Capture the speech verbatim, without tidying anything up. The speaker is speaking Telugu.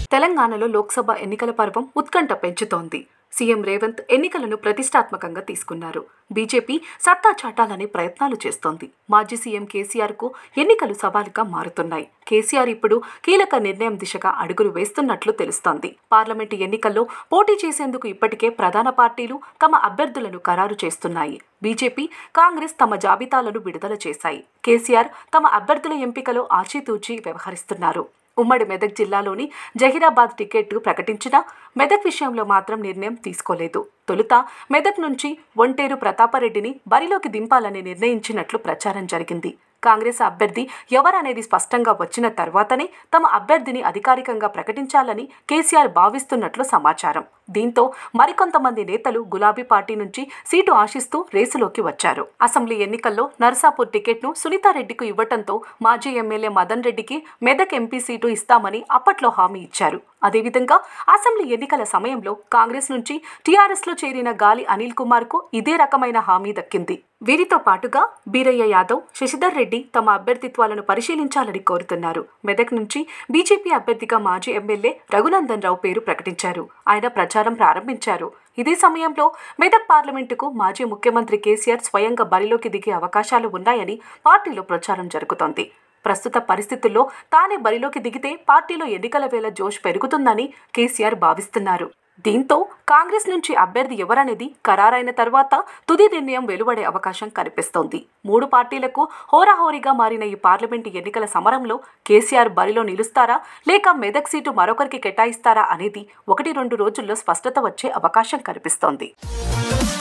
తెలంగాణలో లోక్సభ ఎన్నికల పర్వం ఉత్కంఠ పెంచుతోంది. సీఎం రేవంత్ ఎన్నికలను ప్రతిష్టాత్మకంగా తీసుకున్నారు. బీజేపీ సత్తా చాటాలనే ప్రయత్నాలు చేస్తోంది. మాజీ సీఎం కేసీఆర్ కు ఎన్నికలు సవాలుగా మారుతున్నాయి. కేసీఆర్ ఇప్పుడు కీలక నిర్ణయం దిశగా అడుగులు వేస్తున్నట్లు తెలుస్తోంది. పార్లమెంటు ఎన్నికల్లో పోటీ చేసేందుకు ఇప్పటికే ప్రధాన పార్టీలు తమ అభ్యర్థులను ఖరారు చేస్తున్నాయి. బీజేపీ, కాంగ్రెస్ తమ జాబితాలను విడుదల చేశాయి. కేసీఆర్ తమ అభ్యర్థుల ఎంపికలో ఆచితూచి వ్యవహరిస్తున్నారు. ఉమ్మడి మెదక్ జిల్లాలోని జహీరాబాద్ టికెట్ ప్రకటించినా మెదక్ విషయంలో మాత్రం నిర్ణయం తీసుకోలేదు. తొలుత మెదక్ నుంచి ఒంటేరు ప్రతాపరెడ్డిని బరిలోకి దింపాలని నిర్ణయించినట్లు ప్రచారం జరిగింది. కాంగ్రెస్ అభ్యర్థి ఎవరనేది స్పష్టంగా వచ్చిన తర్వాతనే తమ అభ్యర్థిని అధికారికంగా ప్రకటించాలని కేసీఆర్ భావిస్తున్నట్లు సమాచారం. దీంతో మరికొంతమంది నేతలు గులాబీ పార్టీ నుంచి సీటు ఆశిస్తూ రేసులోకి వచ్చారు. అసెంబ్లీ ఎన్నికల్లో నర్సాపూర్ టికెట్ను సునీతారెడ్డికి ఇవ్వటంతో మాజీ ఎమ్మెల్యే మదన్ రెడ్డికి మెదక్ ఎంపీ సీటు ఇస్తామని అప్పట్లో హామీ ఇచ్చారు. అదేవిధంగా అసెంబ్లీ ఎన్నికల సమయంలో కాంగ్రెస్ నుంచి టీఆర్ఎస్ లో చేరిన గాలి అనిల్ కుమార్ కు ఇదే రకమైన హామీ దక్కింది. వీరితో పాటుగా బీరయ్య యాదవ్, శశిధర్ రెడ్డి తమ అభ్యర్థిత్వాలను పరిశీలించాలని కోరుతున్నారు. మెదక్ నుంచి బీజేపీ అభ్యర్థిగా మాజీ ఎమ్మెల్యే రఘునందన్ రావు పేరు ప్రకటించారు. ఆయన ప్రచారం ప్రారంభించారు. ఇదే సమయంలో మెదక్ పార్లమెంటుకు మాజీ ముఖ్యమంత్రి కేసీఆర్ స్వయంగా బరిలోకి దిగే అవకాశాలు ఉన్నాయని పార్టీలో ప్రచారం జరుగుతోంది. ప్రస్తుత పరిస్థితుల్లో తానే బరిలోకి దిగితే పార్టీలో ఎన్నికల వేళ జోష్ పెరుగుతుందని కేసీఆర్ భావిస్తున్నారు. దీంతో కాంగ్రెస్ నుంచి అభ్యర్థి ఎవరనేది ఖరారైన తర్వాత తుది నిర్ణయం వెలువడే అవకాశం కనిపిస్తోంది. మూడు పార్టీలకు హోరాహోరీగా మారిన ఈ పార్లమెంటు ఎన్నికల సమరంలో కేసీఆర్ బరిలో నిలుస్తారా లేక మెదక్ సీటు మరొకరికి కేటాయిస్తారా అనేది ఒకటి రెండు రోజుల్లో స్పష్టత వచ్చే అవకాశం కనిపిస్తోంది.